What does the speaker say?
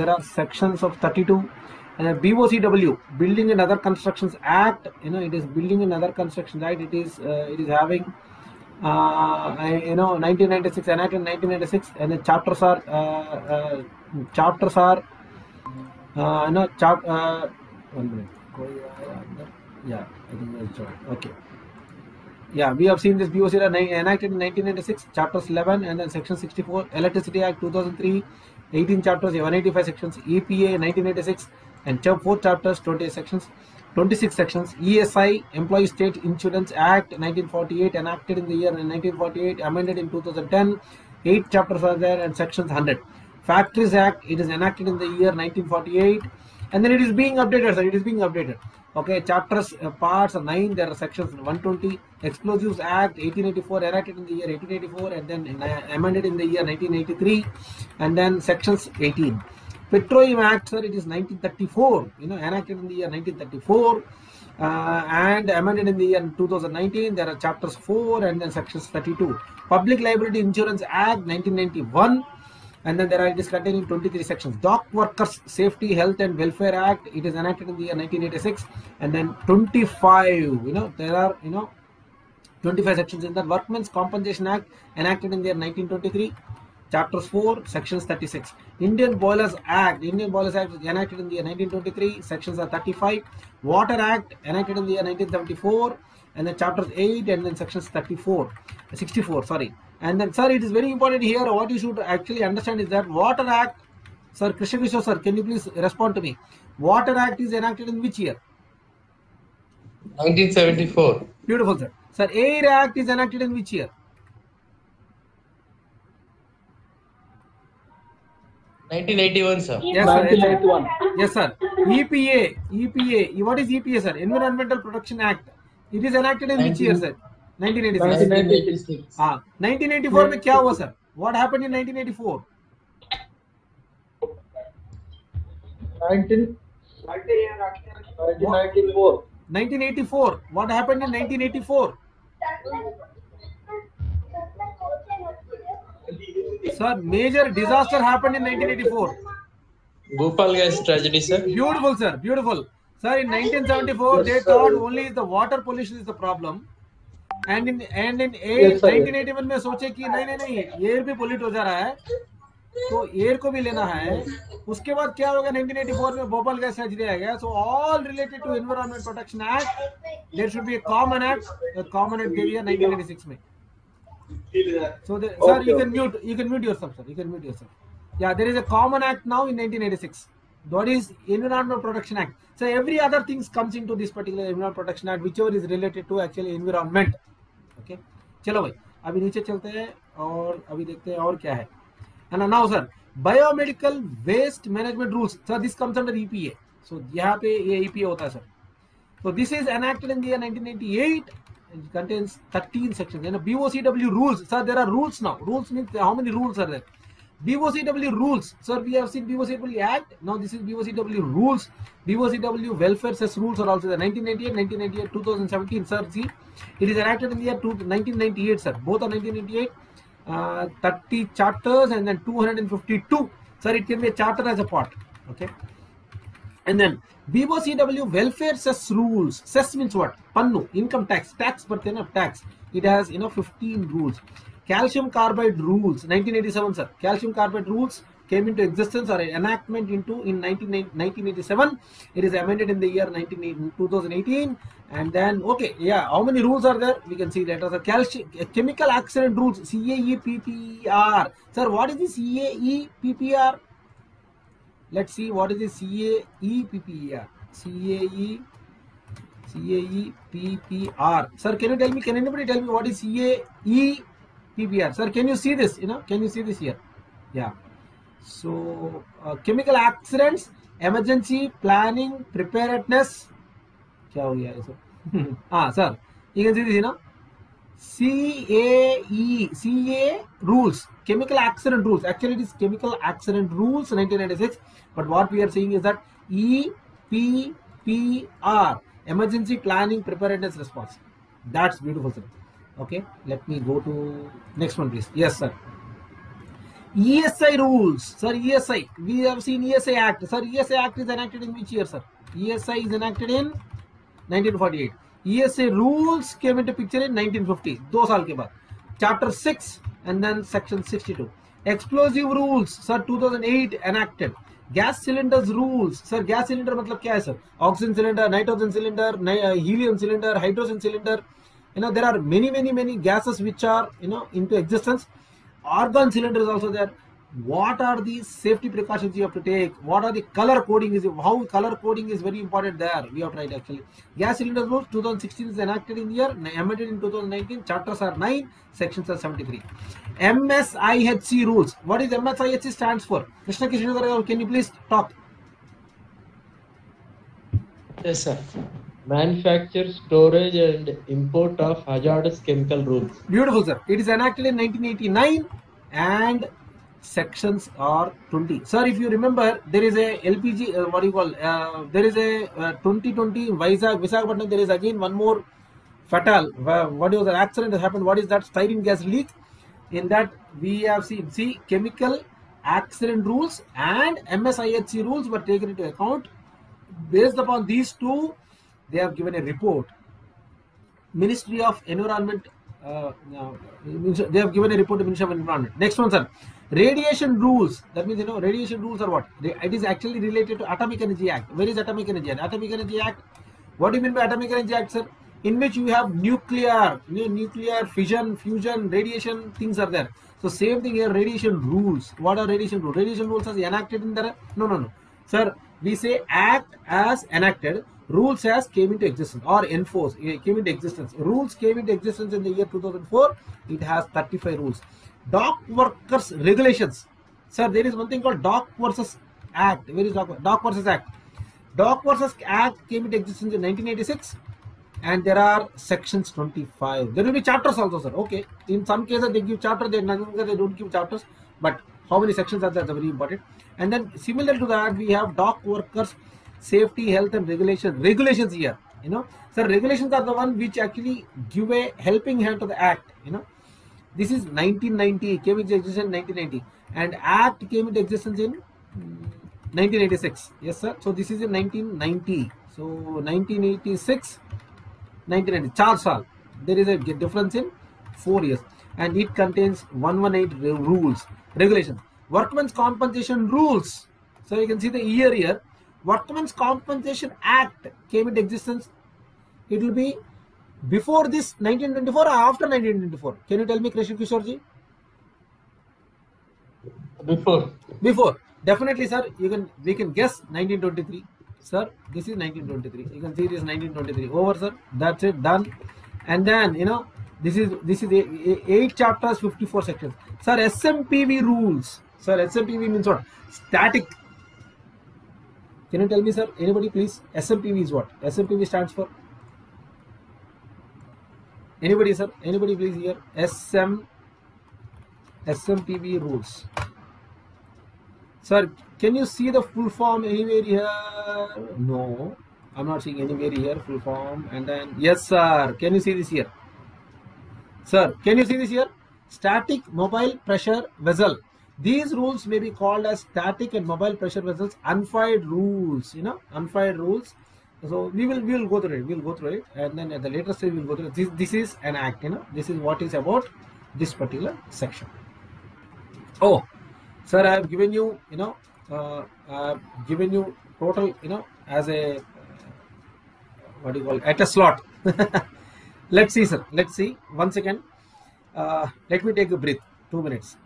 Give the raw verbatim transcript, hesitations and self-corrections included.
there are sections of thirty-two. And then B O C W, Building and Other Constructions Act, you know, it is Building and Other Constructions Act. It is uh, it is having uh, you know nineteen ninety-six, enacted in nineteen ninety-six, and the chapters are uh, uh, chapters are uh, you know chap uh, one minute. Yeah, I think that's right. Okay. Yeah, we have seen this B O C enacted in nineteen ninety-six, chapters eleven, and then section sixty-four, Electricity Act two thousand three, eighteen chapters, one eighty-five sections, E P A nineteen eighty-six, and four chapters, twenty sections, twenty-six sections, E S I, Employee State Insurance Act nineteen forty-eight, enacted in the year nineteen forty-eight, amended in two thousand ten, eight chapters are there and sections one hundred. Factories Act, it is enacted in the year nineteen forty-eight, and then it is being updated, sir, it is being updated. Okay, chapters, uh, parts are nine, there are sections one twenty. Explosives Act eighteen eighty-four, enacted in the year eighteen eighty-four, and then uh, amended in the year nineteen eighty-three, and then sections eighteen. Petroleum Act, sir, it is nineteen thirty-four, you know, enacted in the year nineteen thirty-four, uh, and amended in the year two thousand nineteen. There are chapters four and then sections thirty-two. Public Liability Insurance Act nineteen ninety-one. And then there are, it is containing twenty-three sections. Dock Workers Safety, Health and Welfare Act, it is enacted in the year nineteen eighty-six, and then twenty-five, you know, there are, you know, twenty-five sections in that. Workmen's Compensation Act, enacted in the year nineteen twenty-three, chapters four, sections thirty-six. Indian Boilers Act, Indian Boilers Act is enacted in the year nineteen twenty-three, sections are thirty-five. Water Act, enacted in the year nineteen seventy-four, and then chapters eight and then sections thirty-four, sixty-four, sorry. And then, sir, it is very important here. What you should actually understand is that Water Act, sir, Krishna Kishore, sir, can you please respond to me? Water Act is enacted in which year? nineteen seventy-four. Beautiful, sir. Sir, Air Act is enacted in which year? nineteen eighty-one, sir. Yes, sir. nineteen eighty-one. Yes, sir. E P A, E P A. What is E P A, sir? Environmental Protection Act. It is enacted in which year, sir? nineteen eighty-six. nineteen eighty-six. Ah, nineteen eighty-four में क्या हुआ, sir? What happened in nineteen eighty-four? nineteen ninety-four. nineteen eighty-four. What happened in nineteen eighty-four? Sir, major disaster happened in nineteen eighty-four. Bhopal gas tragedy, sir. Beautiful, sir. Beautiful. Sir, in nineteen seventy-four, Yes, they sir. thought only the water pollution is the problem. And in and in Yes, sir. nineteen eighty-one में सोचे कि नहीं नहीं नहीं air भी pollute हो जा रहा है तो एयर को भी लेना है. उसके बाद क्या होगा nineteen eighty-four में भोपाल गैस ट्रेजेडी आ गया. So all related to Environment Protection Act, there should be a common act. A common act gave year nineteen eighty-six में. So the, sir, Okay. you can mute you can mute yourself, sir. You can mute yourself. Yeah, there is a common act now in nineteen eighty-six. That is Environment Protection Act. So every other things comes into this particular Environment Protection Act, whichever is related to actually environment. Okay. चलो भाई अभी नीचे चलते हैं और अभी देखते हैं और क्या है. And now sir, Biomedical Waste Management Rules. Sir, this comes under E P A. So यहाँ पे ये E P A होता है sir. So this is enacted in the year nineteen ninety-eight. It contains thirteen sections. And B O C W rules. Sir, there are rules now. Rules means how many rules are there? B O C W rules. Sir, we have seen B O C W Act. Now this is B O C W rules. B O C W welfare cess rules are also there. nineteen ninety-eight, nineteen ninety-eight, two thousand seventeen. Sir, see, it is enacted in the year nineteen ninety-eight, sir. Both are nineteen ninety-eight. Uh, thirty charters and then two hundred fifty-two. Sir, it can be a charter as a part. Okay. And then B O C W welfare cess rules. Cess means what? Pannu, income tax, tax per ten of tax. It has, you know, fifteen rules. Calcium carbide rules, nineteen eighty-seven, sir. Calcium carbide rules came into existence or enactment into in nineteen eighty-seven. It is amended in the year two thousand eighteen. And then, okay, yeah, how many rules are there? We can see that. Sir, calcium, chemical accident rules, C A E P P R. Sir, what is the C A E P P R? Let's see what is the C A E P P R. C A E C A E P P R. Sir, can you tell me? Can anybody tell me what is C A E P P R? Sir, can you see this? You know, can you see this here? Yeah. So, uh, chemical accidents, emergency planning, preparedness. क्या हो गया ये सब? हाँ, sir. You can see this, you know. C A E C A rules, chemical accident rules. Actually, it is chemical accident rules, nineteen ninety-six. But what we are saying is that E P P R, emergency planning, preparedness, response. That's beautiful, sir. Okay, let me go to next one, please. Yes, sir. E S I rules, sir. E S I. We have seen E S I Act, sir. E S I Act is enacted in which year, sir? E S I is enacted in nineteen forty-eight. E S I rules came into picture in nineteen fifty. दो साल के बाद. Chapter six and then section sixty-two. Explosive rules, sir. two thousand eight enacted. Gas cylinders rules, sir. Gas cylinder मतलब क्या है, sir? Oxygen cylinder, nitrogen cylinder, helium cylinder, hydrogen cylinder. You know there are many, many, many gases which are you know into existence. Argon cylinder is also there. What are the safety precautions you have to take? What are the color coding is how color coding is very important there. We have tried actually. Gas cylinder rules two thousand sixteen is enacted in the year, amended in two thousand nineteen. Chapters are nine, sections are seventy-three. M S I H C rules. What is M S I H C stands for? Krishna Kishore, can you please talk? Yes, sir. Manufacture, storage, and import of hazardous chemical rules. Beautiful, sir. It is enacted in nineteen eighty-nine and sections are twenty. Sir, if you remember, there is a L P G, uh, what do you call, uh, there is a uh, twenty twenty Vizag, Visakhapatnam, there is again one more fatal, uh, what was the accident that happened, what is that styrene gas leak? In that we have seen, see, chemical accident rules and M S I H C rules were taken into account. Based upon these two, they have given a report. Ministry of Environment, uh, they have given a report to Ministry of Environment. Next one, sir. Radiation rules. That means, you know, radiation rules are what? It is actually related to Atomic Energy Act. Where is Atomic Energy Act? Atomic Energy Act. What do you mean by Atomic Energy Act, sir? In which you have nuclear, nuclear fission, fusion, radiation things are there. So same thing here, radiation rules. What are radiation rules? Radiation rules are enacted in there? No, no, no. Sir, we say act as enacted. Rules as came into existence or enforced, came into existence. Rules came into existence in the year two thousand four. It has thirty-five rules. Dock workers regulations. Sir, there is one thing called Dock versus Act. Where is Dock? Dock versus Act. Dock versus Act came into existence in nineteen eighty-six and there are sections twenty-five. There will be chapters also, sir. Okay. In some cases they give chapters, they don't give chapters. But how many sections are there? That's very important. And then similar to that, we have dock workers safety, health and regulation. Regulations here, you know. So regulations are the one which actually give a helping hand to the act, you know. This is nineteen ninety, came into existence in nineteen ninety and act came into existence in nineteen eighty-six. Yes, sir. So this is in nineteen ninety. So nineteen eighty-six, nineteen ninety, चार साल. There is a difference in four years and it contains one hundred eighteen rules, regulations. Workmen's compensation rules. So you can see the year here. Workmen's Compensation Act came into existence. It will be before this nineteen twenty-four or after nineteen twenty-four? Can you tell me, Krishna Kishore ji? Before. Before. Definitely, sir. You can we can guess nineteen twenty-three. Sir, this is nineteen twenty-three. You can see this nineteen twenty-three. Over, sir. That's it. Done. And then, you know, this is this is eight chapters, fifty-four sections. Sir, S M P V rules. Sir, S M P V means what? Static. Can you tell me, sir? Anybody, please? S M P V is what? S M P V stands for? Anybody, sir? Anybody, please here? S M S M P V rules. Sir, can you see the full form anywhere here? No, I'm not seeing anywhere here. Full form, and then yes, sir. Can you see this here? Sir, can you see this here? Static mobile pressure vessel. These rules may be called as static and mobile pressure vessels unfired rules, you know, unfired rules. So we will we will go through it. We will go through it, and then at the later stage we will go through it. This this is an act, you know. This is what is about this particular section. Oh, sir, I have given you, you know, uh, I have given you total, you know, as a uh, what do you call it, at a slot. Let's see, sir. Let's see. One second. Uh, let me take a breath. Two minutes.